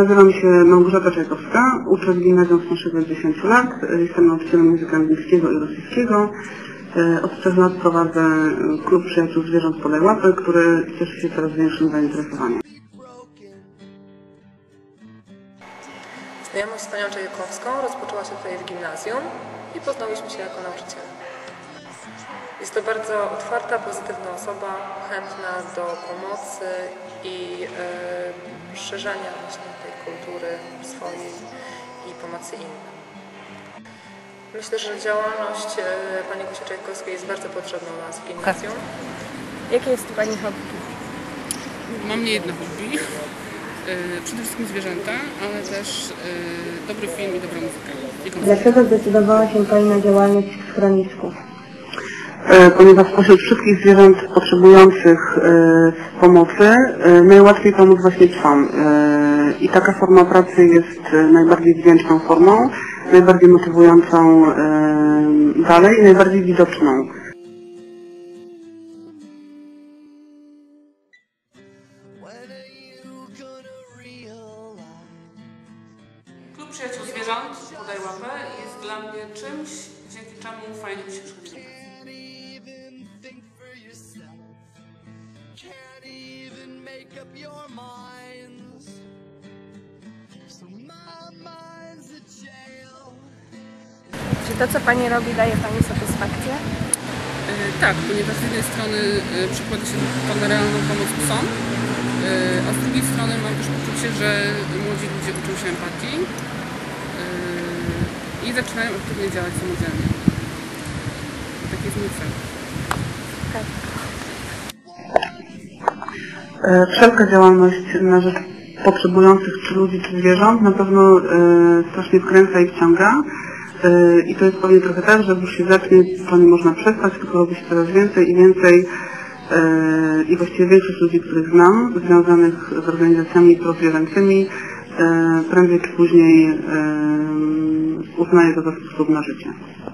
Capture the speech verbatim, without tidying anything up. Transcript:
Nazywam się Małgorzata Czajkowska, uczę w gimnazjum z naszego dziesięciu lat. Jestem nauczycielem języka angielskiego i rosyjskiego. Od trzech lat prowadzę klub przyjaciół zwierząt Podaj Łapy, który cieszy się coraz większym zainteresowaniem. Znajomość z panią Czajkowską rozpoczęła się tutaj w gimnazjum i poznałyśmy się jako nauczyciele. Jest to bardzo otwarta, pozytywna osoba, chętna do pomocy i e, szerzenia właśnie tej kultury swojej i pomocy innym. Myślę, że działalność e, pani Gosi Czajkowskiej jest bardzo potrzebna u nas w gimnazjum. Jakie jest pani hobby? Mam nie jedno hobby. Przede wszystkim zwierzęta, ale też dobry film i dobra muzyka. Dlaczego zdecydowała się pani na działalność w schronisku? Ponieważ spośród wszystkich zwierząt potrzebujących pomocy najłatwiej pomóc właśnie psom. I taka forma pracy jest najbardziej wdzięczną formą, najbardziej motywującą dalej i najbardziej widoczną. Klub Przyjaciół Zwierząt Podaj Łapę jest dla mnie czymś, dzięki czemu fajnie mi się przychodzi do pracy. Czy to, co pani robi, daje pani satysfakcję? Yy, tak, ponieważ z jednej strony yy, przykłada się to na realną pomoc psom, yy, a z drugiej strony mam też poczucie, że młodzi ludzie uczą się empatii yy, i zaczynają aktywnie działać samodzielnie. Tak jest mój cel. Tak. Wszelka działalność na rzecz potrzebujących czy ludzi, czy zwierząt na pewno e, strasznie wkręca i wciąga. E, I to jest pewnie trochę tak, że jak już się zacznie, to nie można przestać, tylko robi się coraz więcej i więcej. E, I właściwie większość ludzi, których znam, związanych z organizacjami prozwierzęcymi, e, prędzej czy później e, uznaje to za sposób na życie.